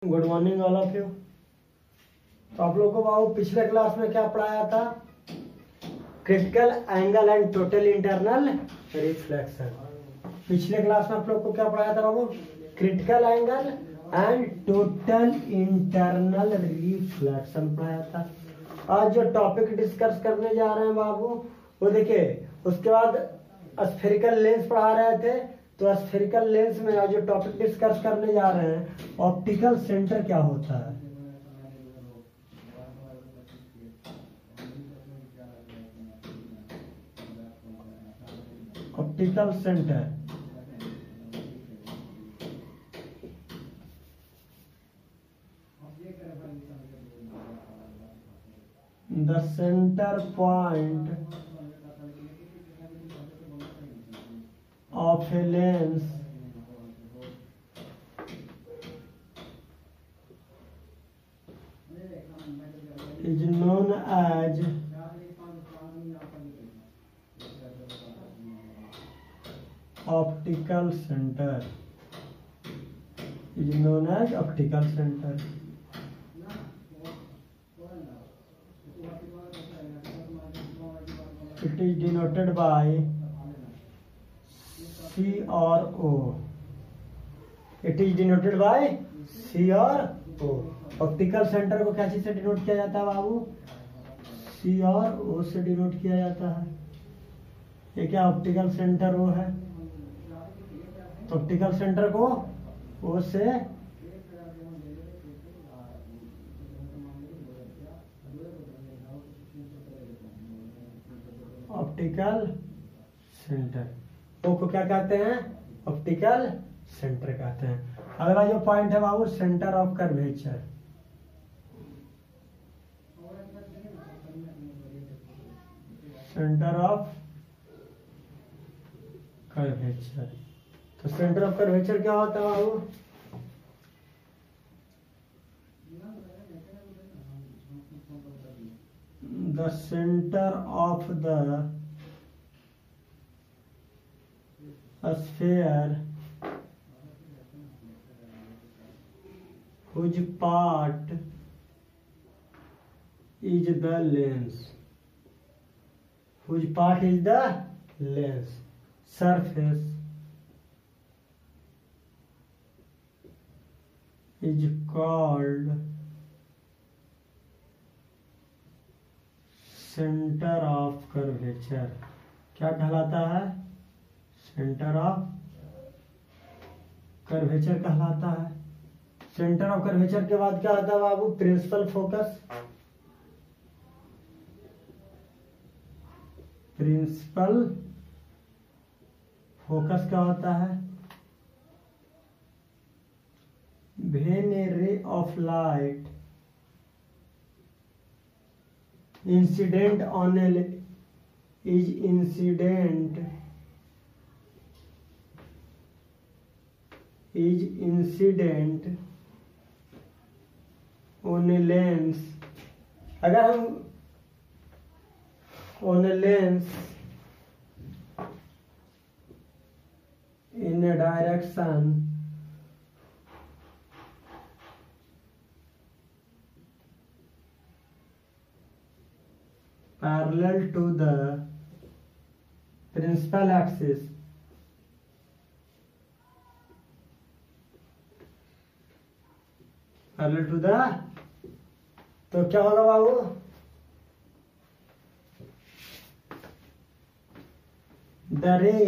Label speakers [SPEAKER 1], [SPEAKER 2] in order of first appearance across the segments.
[SPEAKER 1] Good morning all of you. तो आप लोगों को बाबू पिछले क्लास में क्या पढ़ाया था? Critical angle and total internal reflection. पिछले क्लास में आप लोग को क्या पढ़ाया था बाबू? Critical angle and total internal reflection पढ़ाया था। आज जो टॉपिक डिस्कस करने जा रहे हैं बाबू वो देखिए, उसके बाद स्फेरिकल लेंस पढ़ा रहे थे। तो स्फेरिकल लेंस में आज जो टॉपिक डिस्कस करने जा रहे हैं, ऑप्टिकल सेंटर क्या होता है। Optical centre the centre point of a lens is known as optical center. Is known as optical center. It is denoted by C or O. It is denoted by C or O. Optical centre को क्या चीज से denote किया जाता है बाबू? C और O से डिनोट किया जाता है। ये क्या ऑप्टिकल सेंटर O है? तो ऑप्टिकल सेंटर को O से ऑप्टिकल सेंटर को क्या कहते हैं? ऑप्टिकल सेंटर कहते हैं। अगला जो पॉइंट है बाबू, centre of curvature. Centre of curvature. तो सेंटर ऑफ कर्वेचर क्या होता है बाबू? The centre of the sphere whose part is the lens. Whose part is the lens. Surface is called center of curvature. क्या कहलाता है? सेंटर ऑफ कर्वेचर कहलाता है। सेंटर ऑफ कर्वेचर के बाद क्या आता है बाबू? Principal focus. प्रिंसिपल फोकस क्या होता है? When a ray of light incident on is incident on a lens. अगर हम on a lens in a direction parallel to the principal axis, parallel to the, तो क्या होगा बाबू? The ray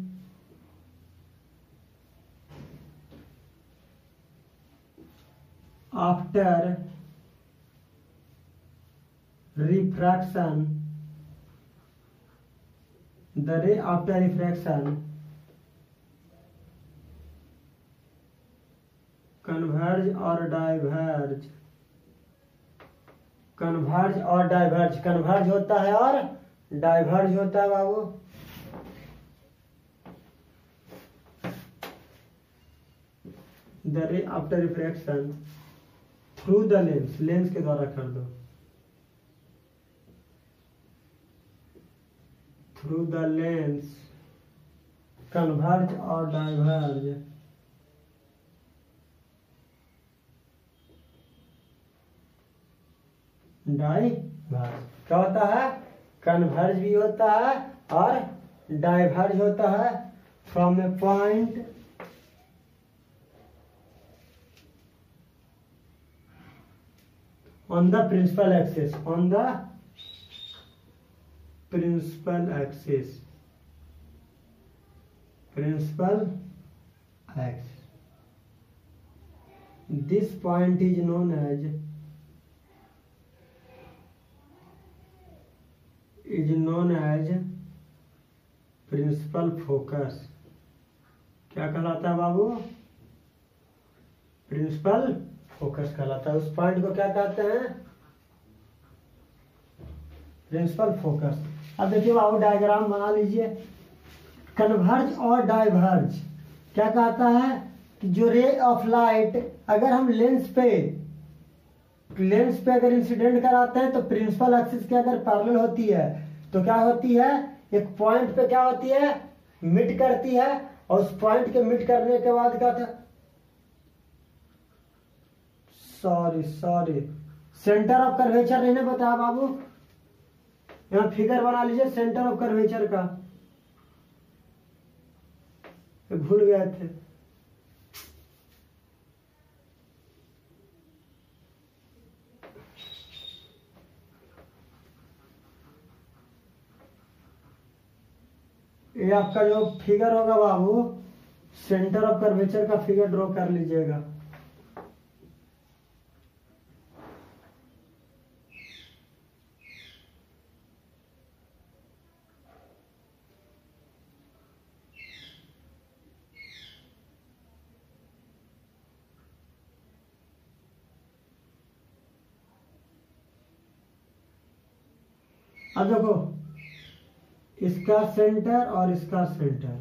[SPEAKER 1] after refraction, the ray after refraction converge और diverge. Converge और diverge, converge होता है और डाइवर्ज होता है बाबू। The ray after refraction through the lens, lens के द्वारा कर दो, थ्रू द लेंस कन्वर्ज और डाइवर्ज डाइवर्ज क्या होता है, कन्वर्ज भी होता है और डाइवर्ज होता है from a point on the principal axis, on the principal axis, principal axis. This point is known as principal focus. क्या कहलाता है बाबू, प्रिंसिपल फोकस कहलाता है। उस पॉइंट को क्या कहते हैं, प्रिंसिपल फोकस। अब देखिए बाबू डायग्राम बना लीजिए। कन्वर्ज और डाइवर्ज क्या कहता है कि जो रे ऑफ लाइट अगर हम लेंस पे अगर इंसिडेंट कराते हैं तो प्रिंसिपल एक्सिस के अगर पैरेलल होती है तो क्या होती है, एक पॉइंट पे क्या होती है, मिट करती है, और उस पॉइंट के मिट करने के बाद क्या था, सॉरी सेंटर ऑफ कर्वेचर नहीं बताया बाबू, यहां फिगर बना लीजिए सेंटर ऑफ कर्वेचर का, भूल गए थे। ये आपका जो फिगर होगा बाबू, सेंटर ऑफ कर्वेचर का फिगर ड्रॉ कर लीजिएगा। अब देखो इसका सेंटर और इसका सेंटर,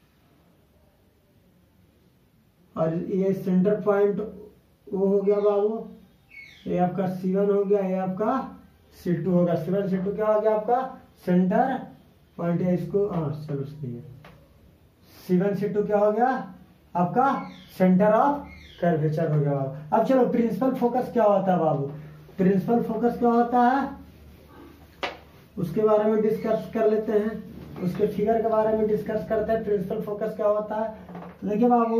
[SPEAKER 1] और ये सेंटर पॉइंट वो हो गया बाबू, ये आपका C1 हो गया, ये आपका C2 होगा। C1 C2 क्या हो गया आपका सेंटर पॉइंट है, इसको चलो C1 C2 क्या हो गया आपका सेंटर ऑफ कर्वेचर हो गया बाबू। अब चलो प्रिंसिपल फोकस क्या होता है बाबू, प्रिंसिपल फोकस क्या होता है उसके बारे में डिस्कस कर लेते हैं, उसके फिगर के बारे में डिस्कस करते हैं। प्रिंसिपल फोकस क्या होता है, तो देखिए बाबू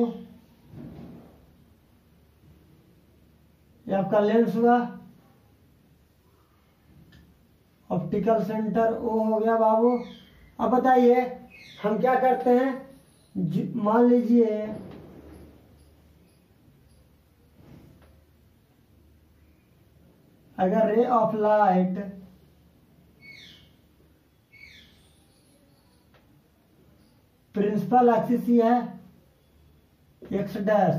[SPEAKER 1] ये आपका लेंस हुआ, ऑप्टिकल सेंटर ओ हो गया बाबू। अब बताइए हम क्या करते हैं, मान लीजिए अगर ray of light principal axis ही है एक्स डैश,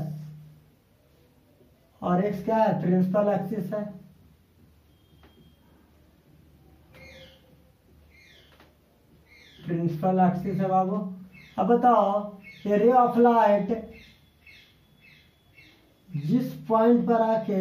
[SPEAKER 1] और एक्स क्या है प्रिंसिपल एक्सिस है, प्रिंसिपल एक्सिस है बाबू। अब बताओ ये रे ऑफ लाइट जिस पॉइंट पर आके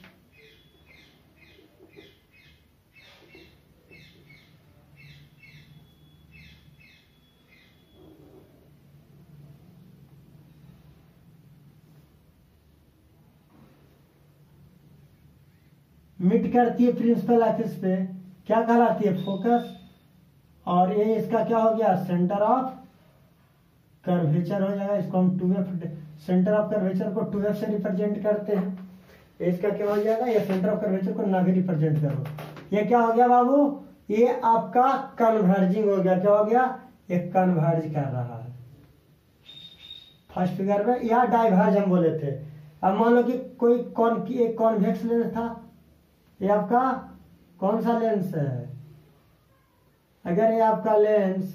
[SPEAKER 1] मिट करती है प्रिंसिपल एक्सिस पे, क्या कहलाती है फोकस, और ये इसका क्या हो गया सेंटर ऑफ कर्वेचर हो जाएगा। इसको हम 2f, सेंटर ऑफ कर्वेचर को 2f से रिप्रेजेंट करते हैं, इसका क्या हो जाएगा, ये सेंटर ऑफ कर्वेचर को ना भी रिप्रेजेंट करो। ये क्या हो गया बाबू, ये आपका कन्वर्जिंग हो गया, क्या हो गया, ये कन्वर्ज कर रहा है फर्स्ट फिगर में, या डाइवर्ज हम बोले थे। अब मान लो कि कोई एक कॉन्वेक्स लेंस था, ये आपका कौन सा लेंस है, अगर ये आपका लेंस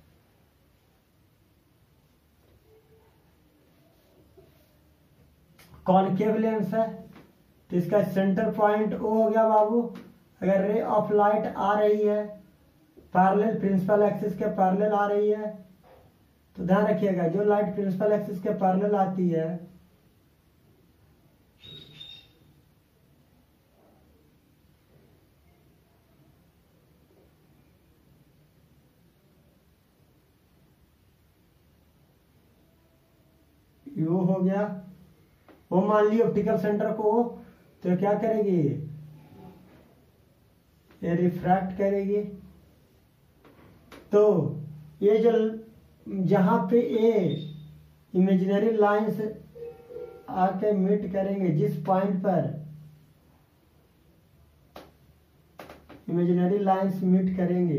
[SPEAKER 1] कॉनकेव लेंस है तो इसका सेंटर पॉइंट ओ हो गया बाबू। अगर रे ऑफ लाइट आ रही है पैरेलल प्रिंसिपल एक्सिस के पैरेलल आ रही है, तो ध्यान रखिएगा जो लाइट प्रिंसिपल एक्सिस के पैरेलल आती है वो हो गया, वो मान ली ऑप्टिकल सेंटर को, तो क्या करेगी ये रिफ्रैक्ट करेगी। तो ये जो जहाँ पे ये इमेजिनरी लाइंस आके मीट करेंगे, जिस पॉइंट पर इमेजिनरी लाइंस मीट करेंगे,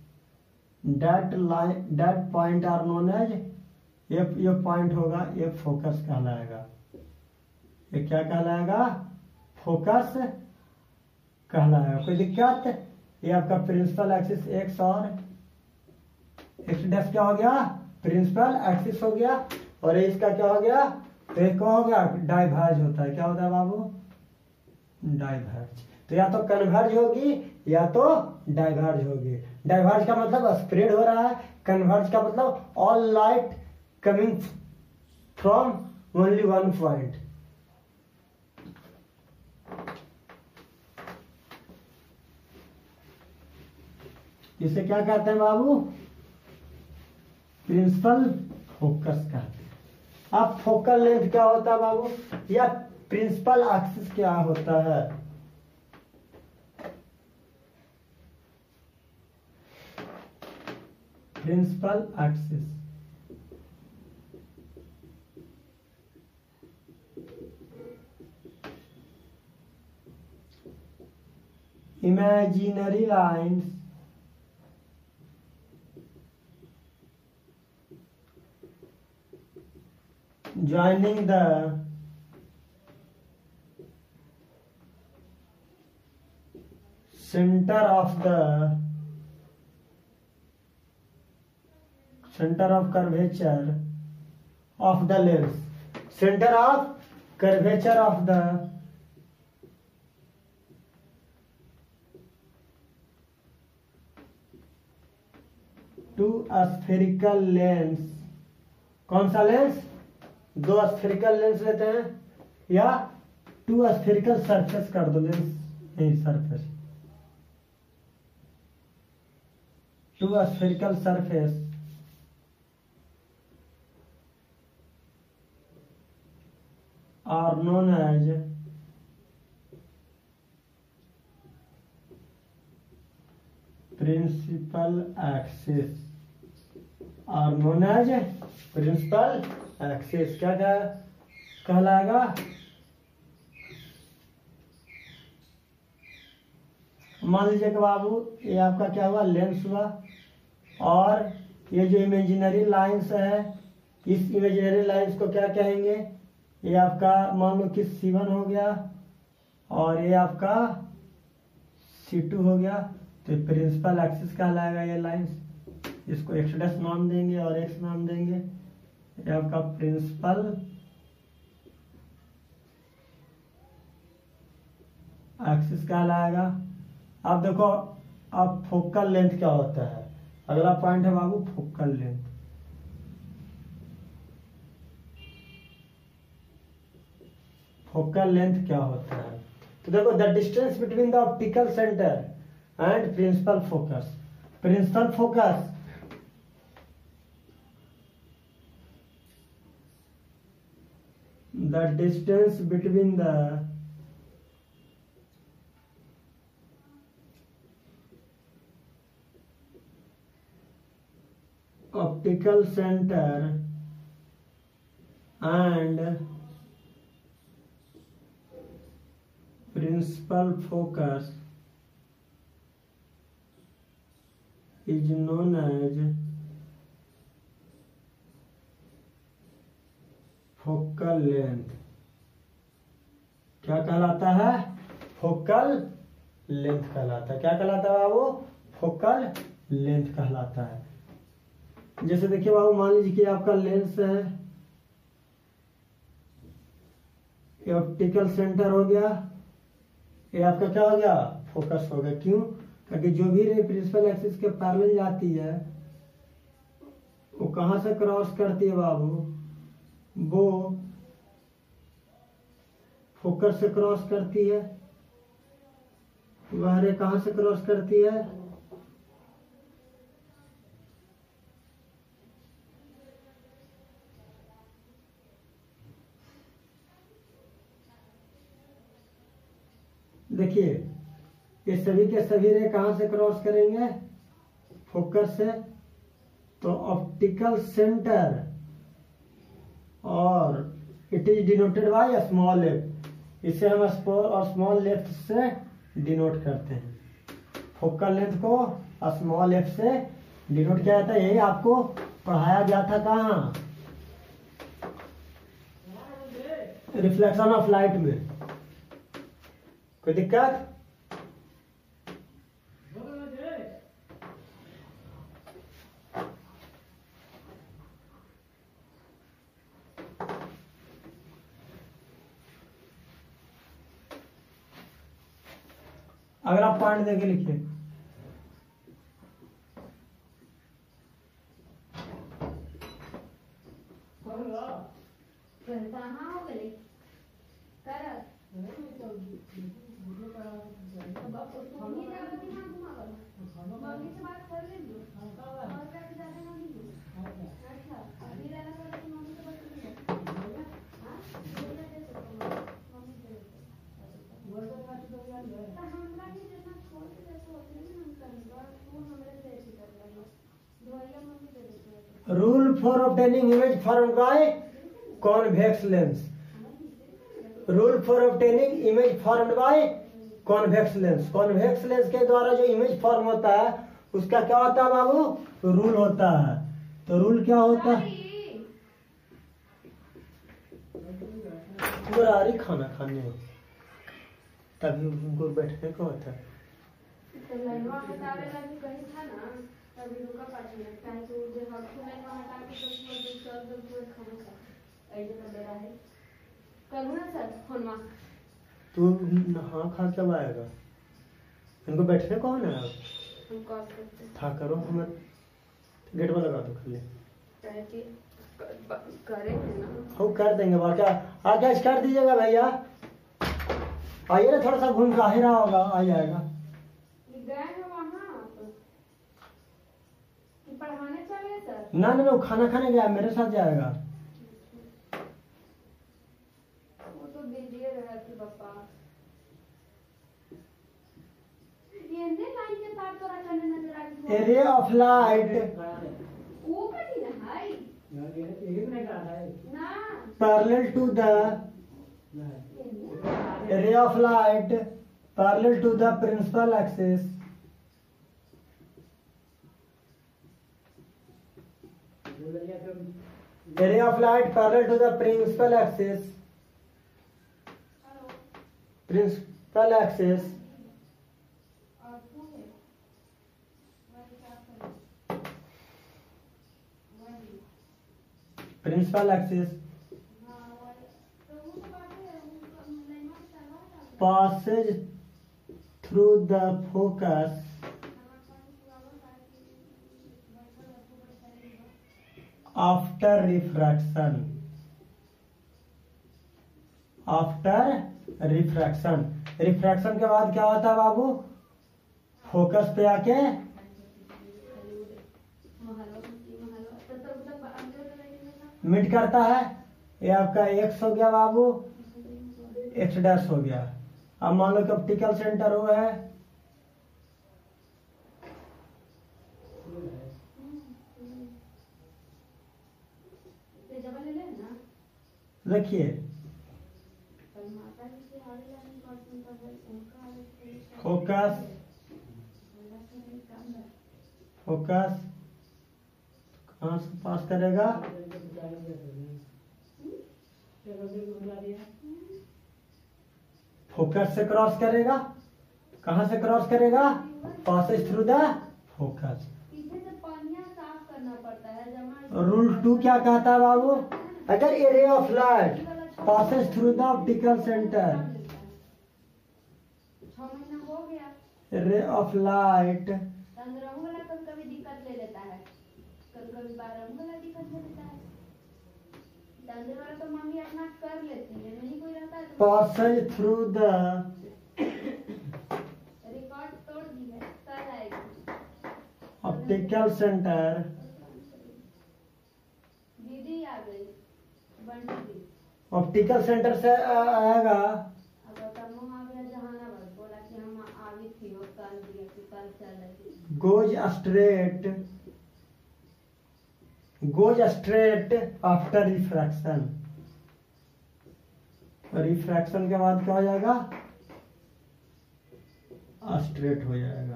[SPEAKER 1] that point are known as, ये पॉइंट होगा, ये फोकस कहलाएगा। ये क्या कहलाएगा? फोकस कहलाएगा। कोई दिक्कत? ये आपका प्रिंसिपल एक्सिस एक्स और एक्स डैश क्या हो गया? प्रिंसिपल एक्सिस हो गया। और ये इसका क्या हो गया? तो एक हो गया डाइवर्ज होता है। क्या होता है बाबू? डाइवर्ज। तो या तो कन्वर्ज होगी या तो डाइवर्ज होगी। डाइवर्ज का मतलब स्प्रेड हो रहा है, कन्वर्ज का मतलब all light coming from only one point. इसे क्या कहते हैं बाबू? प्रिंसिपल फोकस कहते हैं। अब फोकल लेंथ क्या होता है बाबू, या प्रिंसिपल एक्सिस क्या होता है? Principal axis imaginary lines joining the center of curvature of the lens, center of curvature of the two spherical lens। कौन सा लेंस? दो स्फेरिकल लेंस लेते हैं, या टू स्फेरिकल सरफेस कर दो, लेंस नहीं surface, two spherical surface are known as principal axis, are known as principal axis. क्या कहलाएगा? मान लीजिए कि बाबू ये आपका क्या हुआ? लेंस हुआ, और ये जो इमेजिनरी लाइंस है, इस इमेजिनरी लाइंस को क्या कहेंगे? ये आपका मान लो कि C1 हो गया, और ये आपका C2 हो गया। तो प्रिंसिपल एक्सिस कहलाएगा ये लाइंस। इसको एक्स डैश नाम देंगे और एक्स नाम देंगे। ये आपका प्रिंसिपल एक्सिस कहलाएगा। अब देखो, अब फोकल लेंथ क्या होता है? अगला पॉइंट है बाबू फोकल लेंथ। फोकल लेंथ क्या होता है? तो देखो, the distance between the optical centre and principal focus. Principal focus the distance between the optical center and principal focus is known as focal length. क्या कहलाता है? फोकल लेंथ कहलाता है। क्या कहलाता है बाबू? फोकल लेंथ कहलाता है। जैसे देखिए बाबू, मान लीजिए कि आपका लेंस है, ये ऑप्टिकल सेंटर हो गया, ये आपका क्या हो गया? फोकस हो गया। क्यों? क्योंकि जो भी रे प्रिंसिपल एक्सिस के पैरेलल जाती है, वो कहां से क्रॉस करती है बाबू? वो फोकस से क्रॉस करती है। वह रे कहां से क्रॉस करती है? देखिए, ये सभी के सभी रे कहाँ से क्रॉस करेंगे? फोकस से। तो ऑप्टिकल सेंटर और it is denoted by small F, इसे हम स्मॉल लेफ्ट से डिनोट करते हैं। फोकल लेंथ को स्मॉल एफ से डिनोट किया जाता है। यही आपको पढ़ाया गया था कहाँ? रिफ्लेक्शन ऑफ लाइट में। कोई दिक्कत? अगर आप पॉइंट देके लिखिए। Rule for obtaining image formed by convex lens. Rule for obtaining image formed by convex lens. Convex lens के द्वारा जो इमेज फॉर्म होता है उसका क्या होता है बाबू? रूल होता है। तो रूल क्या होता है? बुरारी खाना खाने तभी उनको बैठने को होता है। तू हाँ खा कब आएगा? इनको बैठने कौन है? था करो हमें गेट में लगा दो खाली हम कर देंगे। बाकी आगे कर दीजिएगा भैया। आइए ना थोड़ा सा घूम के ही रहा होगा, आ जाएगा। ना ना ना खाना खाने गया, मेरे साथ जाएगा।
[SPEAKER 2] वो तो बिजी रहा थी पापा। ये लाइन के साथ तो रखने नजर आ रही है।
[SPEAKER 1] एरिया ऑफ लाइट
[SPEAKER 2] वो कटी ना भाई ना
[SPEAKER 1] parallel to the area of light parallel to the principal axis area of light parallel to the principal axis passage through the focus after refraction refraction के बाद क्या होता है बाबू? फोकस पे आके मीट करता है। ये आपका एक्स हो गया बाबू, एक्स डैश हो गया। अब मान लो कि ऑप्टिकल सेंटर वो है, देखिए फोकस कहाँ से पास करेगा? फोकस से क्रॉस करेगा। कहाँ से क्रॉस करेगा? Passes through the focus. Rule 2 क्या कहता है बाबू? अगर area of light passes through the optical center, ray of light
[SPEAKER 2] कभी दिक्कत ले लेता है, कभी 12 वाला दिक्कत ले लेता है। दंदर वाला तो मम्मी अपना कर लेती है, नहीं कोई रहता है तो
[SPEAKER 1] passes through the
[SPEAKER 2] रिकॉर्ड तोड़ दी है, कल आएगी
[SPEAKER 1] optical center।
[SPEAKER 2] दीदी आ गई बंटी।
[SPEAKER 1] ऑप्टिकल सेंटर से आएगा।
[SPEAKER 2] अब तमो आ गया जहानाबाद, बोला कि हम आवी थी वो
[SPEAKER 1] goes straight after refraction। Refraction के बाद क्या हो जाएगा? स्ट्रेट हो जाएगा।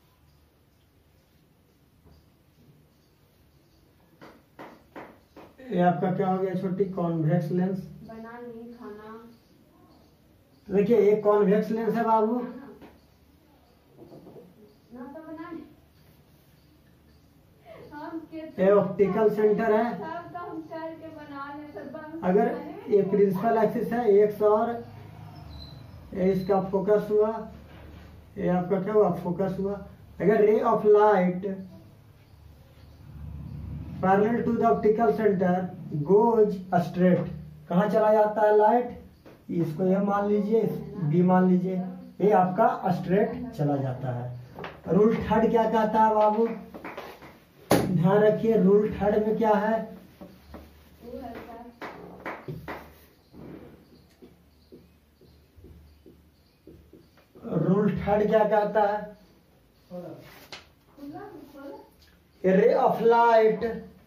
[SPEAKER 1] ये आपका क्या हो गया छोटी? Convex lens.
[SPEAKER 2] बना नहीं खाना।
[SPEAKER 1] देखिए ये कॉन्वेक्स लेंस है बाबू।
[SPEAKER 2] ना तो बना नहीं।
[SPEAKER 1] ये ऑप्टिकल सेंटर है।
[SPEAKER 2] सब काम करके बना ले सब।
[SPEAKER 1] अगर ये प्रिंसिपल एक्सिस है एक और ये इसका फोकस हुआ, ये आपका क्या हुआ? फोकस हुआ। अगर ray of light parallel to the optical centre goes straight, कहाँ चला जाता है लाइट? इसको ये मान लीजिए, बी मान लीजिए, ये आपका स्ट्रेट चला जाता है। रूल थर्ड क्या कहता है बाबू? ध्यान रखिए रूल थर्ड में क्या है? रूल थर्ड क्या कहता है? Ray of light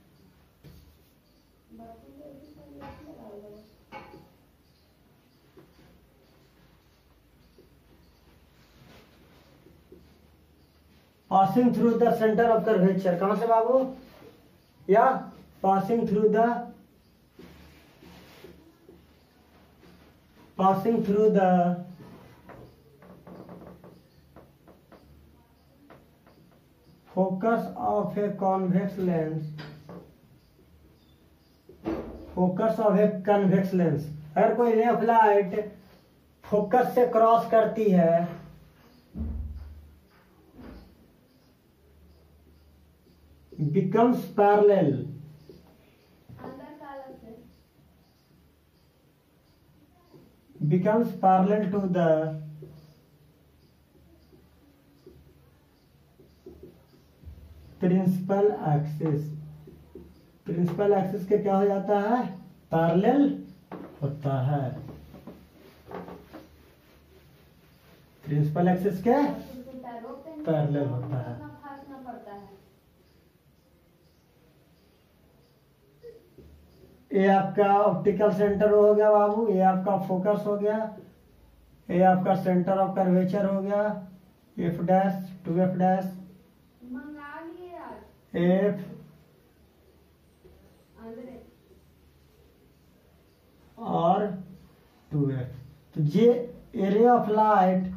[SPEAKER 1] passing through the centre of curvature, कहां से बाबू? या passing through the focus of a convex lens, focus of a convex lens. अगर कोई रे ऑफ लाइट फोकस से क्रॉस करती है becomes parallel to the principal axis. Principal axis के क्या हो जाता है? पैरेलल होता है। प्रिंसिपल एक्सिस के पैरेलल होता है। ये आपका ऑप्टिकल सेंटर हो गया बाबू, ये आपका फोकस हो गया, ये आपका सेंटर ऑफ कर्वेचर हो गया, F dash two F dash, F और टू एफ। तो ये एरिया ऑफ लाइट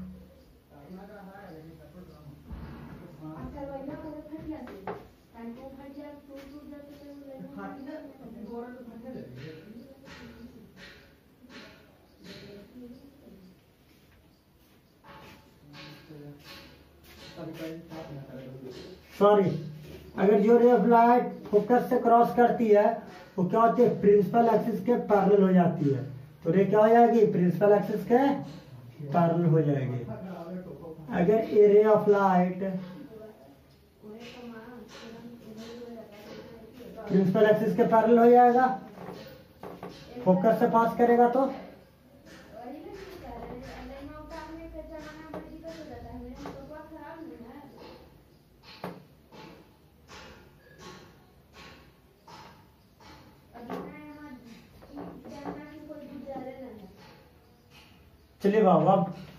[SPEAKER 1] सॉरी, अगर जो रे ऑफ लाइट फोकस से क्रॉस करती है वो क्या होती है? प्रिंसिपल एक्सिस के पैरेलल हो जाती है। तो रे क्या हो जाएगी? प्रिंसिपल एक्सिस के पैरेलल हो जाएगी। अगर a ray of light principal axis के पैरेलल हो जाएगा, फोकस से पास करेगा तो चलिए बाबू अब